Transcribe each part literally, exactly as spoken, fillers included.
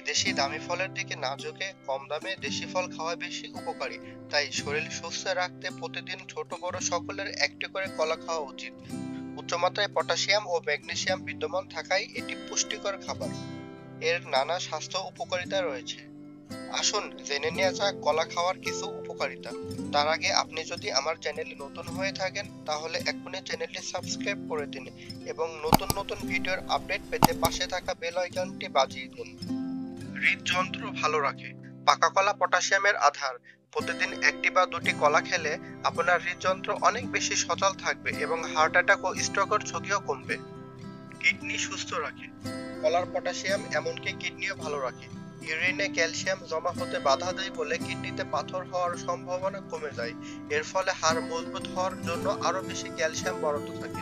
বিদেশি দামি ফলের দিকে না ঝুঁকে কম দামে দেশি ফল খাওয়া বেশি উপকারী। তাই শরীর সুস্থ রাখতে প্রতিদিন ছোট বড় সকলের একটি করে কলা খাওয়া উচিত। উচ্চমাত্রায় পটাশিয়াম ও ম্যাগনেসিয়াম বিদ্যমান থাকায় এটি পুষ্টিকর খাবার। এর নানা স্বাস্থ্য উপকারিতা রয়েছে। আসুন জেনে নেওয়া যাক কলা খাওয়ার কিছু উপকারিতা। তার আগে আপনি যদি আমার চ্যানেলে নতুন হয়ে থাকেন তাহলে এখনই চ্যানেলটি সাবস্ক্রাইব করে দিন এবং নতুন নতুন ভিডিওর আপডেট পেতে পাশে থাকা বেল আইকনটি বাজিয়ে দিন। হৃদযন্ত্র ভালো রাখে। পাকা কলা পটাশিয়ামের আধার। প্রতিদিন একটি বা দুটি কলা খেলে আপনার হৃদযন্ত্র অনেক বেশি সচল থাকবে এবং হার্ট অ্যাটাক ও স্ট্রোকের ঝুঁকিও কমবে। কিডনি সুস্থ রাখে। কলার পটাশিয়াম এমনকি কিডনিও ভালো রাখে। ইউরিনে ক্যালসিয়াম জমা হতে বাধা দেয় বলে কিডনিতে পাথর হওয়ার সম্ভাবনা কমে যায়। এর ফলে হাড় মজবুত হওয়ার জন্য আরো বেশি ক্যালসিয়াম বরাদ্দ থাকে।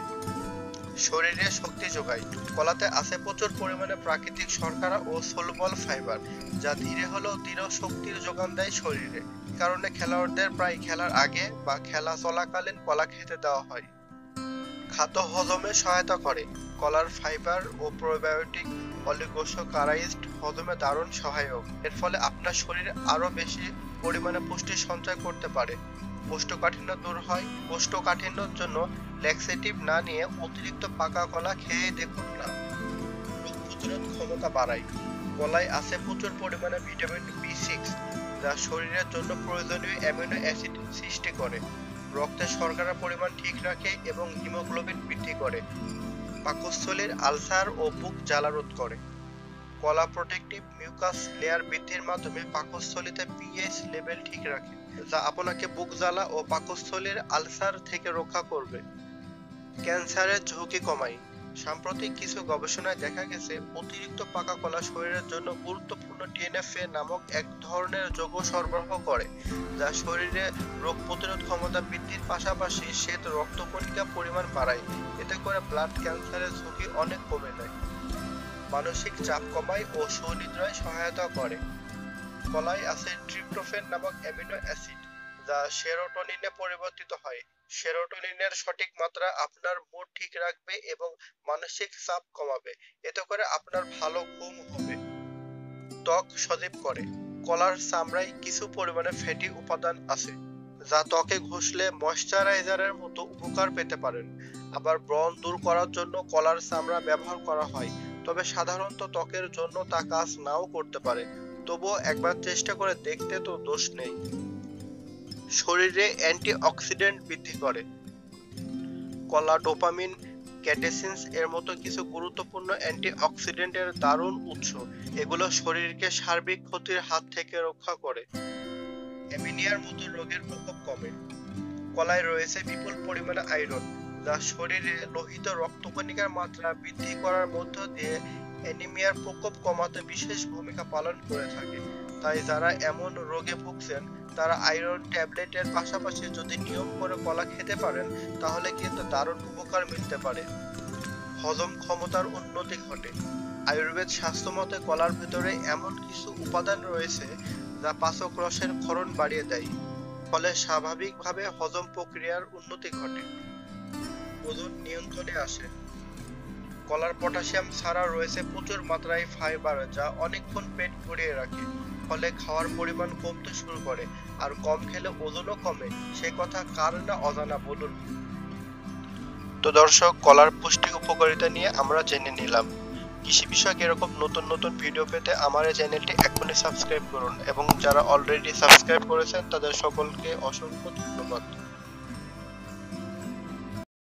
শরীরে শক্তি যোগায়। কলাতে আছে প্রচুর পরিমাণে প্রাকৃতিক শর্করা ও সলুবল ফাইবার, যা ধীরে হলেও দৃঢ় শক্তির যোগান দেয় শরীরে। কারণে খেলোয়াড়দের প্রায় খেলার আগে বা খেলা চলাকালীন কলা খেতে দেওয়া হয়। খাদ্য হজমে সহায়তা করে। কলার ফাইবার ও প্রোবায়োটিক অলিগোসাকারাইড হজমে দারুণ সহায়ক। এর ফলে আপনার শরীর আরো বেশি পরিমাণে পুষ্টি সঞ্চয় করতে পারে। কোষ্ঠকাঠিন্য দূর হয়। কোষ্ঠকাঠিন্যের জন্য ল্যাক্সেটিভ না নিয়ে অতিরিক্ত পাকা কলা খেয়ে দেখুন না। রোগ প্রতিরোধ ক্ষমতা বাড়ায়। কলায় আছে প্রচুর পরিমাণে ভিটামিন বি সিক্স, যা শরীরের জন্য প্রয়োজনীয় অ্যামিনো অ্যাসিড সৃষ্টি করে। রক্তে শর্করার পরিমাণ ঠিক রাখে এবং হিমোগ্লোবিন বৃদ্ধি করে। পাকস্থলীর আলসার ও বুক জ্বালা রোধ করে। কলা প্রোটেক্টিভ মিউকাস লেয়ার বৃদ্ধির মাধ্যমে পাকস্থলীতে পিএইচ লেভেল ঠিক রাখে, যা আপনাকে বুক জ্বালা ও পাকস্থলীর আলসার থেকে রক্ষা করবে। ক্যান্সারের ঝুঁকি কমায়। সাম্প্রতিক কিছু গবেষণায় দেখা গেছে অতিরিক্ত পাকা কলা শরীরের জন্য গুরুত্বপূর্ণ টিএনএফএ নামক এক ধরনের যৌগ সরবরাহ করে, যা শরীরে রোগ প্রতিরোধ ক্ষমতা বৃদ্ধির পাশাপাশি শ্বেত রক্তকণিকা পরিমাণ বাড়ায়। এতে করে ব্লাড ক্যান্সারের ঝুঁকি অনেক কমে যায়। মানসিক চাপ কমায় ও সুনিদ্রায় সহায়তা করে। কলায় আছে ট্রিপ্টোফ্যান নামক অ্যামিনো অ্যাসিড, যা সেরোটোনিনে পরিবর্তিত হয়। সেরোটোনিনের সঠিক মাত্রা আপনার মুড ঠিক রাখবে এবং মানসিক চাপ কমাবে। এতে করে আপনার ভালো ঘুম হবে। ত্বক সজীব করে। কলার চামড়ায় কিছু পরিমাণে ফ্যাটি উপাদান আছে, যা ত্বকে ঘষলে ময়শ্চারাইজারের মতো উপকার পেতে পারেন। আবার ব্রণ দূর করার জন্য কলার চামড়া ব্যবহার করা হয়, তবে সাধারণত ত্বকের জন্য তা কাজ নাও করতে পারে। তবুও একবার চেষ্টা করে দেখতে তো দোষ নেই। শরীরে অ্যান্টিঅক্সিডেন্ট বৃদ্ধি করে। কলা ডোপামিন, ক্যাটেসিনস এর মতো কিছু গুরুত্বপূর্ণ অ্যান্টিঅক্সিডেন্টের দারুণ উৎস। এগুলো শরীরকে সার্বিক ক্ষতির হাত থেকে রক্ষা করে। অ্যানিমিয়ার মতো রোগের প্রকোপ কমে। কলায় রয়েছে বিপুল পরিমাণে আয়রন, যা শরীরে লোহিত রক্তকণিকার মাত্রা বৃদ্ধি করার মধ্য দিয়ে অ্যানিমিয়ার প্রকোপ কমাতে বিশেষ ভূমিকা পালন করে থাকে। তাই যারা এমন রোগে ভুগছেন তারা আয়রন ট্যাবলেটের পাশাপাশি যদি নিয়ম করে কলা খেতে পারেন তাহলে কিন্তু দারুণ উপকার মিলতে পারে। হজম ক্ষমতার উন্নতি ঘটে। আয়ুর্বেদ শাস্ত্র মতে কলার ভিতরে এমন কিছু উপাদান রয়েছে যা পাচক রসের ক্ষরণ বাড়িয়ে দেয়, ফলে স্বাভাবিকভাবে হজম প্রক্রিয়ার উন্নতি ঘটে। ওজন নিয়ন্ত্রণে আসে। কলার পটাশিয়াম ছাড়া রয়েছে প্রচুর মাত্রায় ফাইবার, যা অনেকক্ষণ পেট ভরিয়ে রাখে, ফলে খাওয়ার পরিমাণ কমতে শুরু করে। আর কম খেলে ওজনও কমে, সে কথা কার না অজানা বলুন। তো দর্শক, কলার পুষ্টি উপকারিতা নিয়ে আমরা জেনে নিলাম। কৃষি বিষয়ক এরকম নতুন নতুন ভিডিও পেতে আমার এই চ্যানেলটি এখনই সাবস্ক্রাইব করুন এবং যারা অলরেডি সাবস্ক্রাইব করেছেন তাদের সকলকে অসংখ্য ধন্যবাদ।